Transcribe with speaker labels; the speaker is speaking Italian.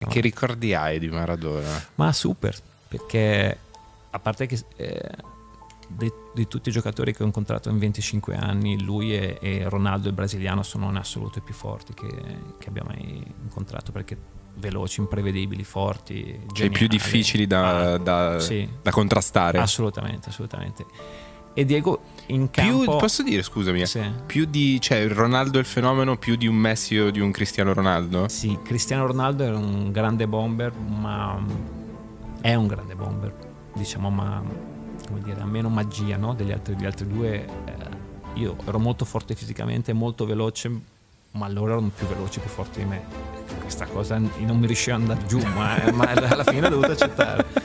Speaker 1: Che ricordi hai di Maradona?
Speaker 2: Ma super, perché a parte che di tutti i giocatori che ho incontrato in 25 anni, lui e Ronaldo, il brasiliano, sono in assoluto i più forti che abbiamo mai incontrato, perché veloci, imprevedibili, forti,
Speaker 1: cioè i più difficili da contrastare.
Speaker 2: Assolutamente. E Diego in campo,
Speaker 1: posso dire, scusami,
Speaker 2: sì.
Speaker 1: Cioè Ronaldo è il fenomeno più di un Messi o di un Cristiano Ronaldo?
Speaker 2: Sì, Cristiano Ronaldo è un grande bomber, diciamo, ma come dire, ha meno magia, no? Degli altri due. Io ero molto forte fisicamente, molto veloce, ma loro erano più veloci, più forti di me. Questa cosa non mi riusciva ad andare giù, ma alla fine l'ho dovuto accettare.